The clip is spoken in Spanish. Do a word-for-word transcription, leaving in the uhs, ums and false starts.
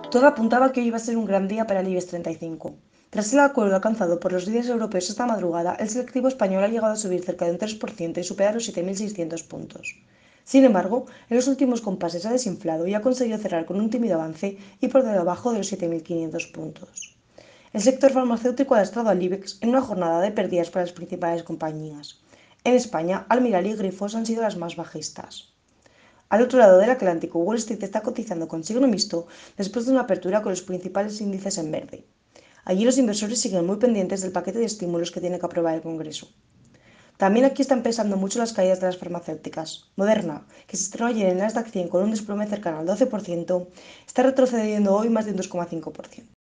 Todo apuntaba que hoy iba a ser un gran día para el IBEX treinta y cinco. Tras el acuerdo alcanzado por los líderes europeos esta madrugada, el selectivo español ha llegado a subir cerca de un tres por ciento y superar los siete mil seiscientos puntos. Sin embargo, en los últimos compases ha desinflado y ha conseguido cerrar con un tímido avance y por debajo de los siete mil quinientos puntos. El sector farmacéutico ha lastrado al IBEX en una jornada de pérdidas para las principales compañías. En España, Almirall y Grifols han sido las más bajistas. Al otro lado del Atlántico, Wall Street está cotizando con signo mixto después de una apertura con los principales índices en verde. Allí los inversores siguen muy pendientes del paquete de estímulos que tiene que aprobar el Congreso. También aquí están pesando mucho las caídas de las farmacéuticas. Moderna, que se estrenó ayer en Nasdaq cien con un desplome cercano al doce por ciento, está retrocediendo hoy más de un dos coma cinco por ciento.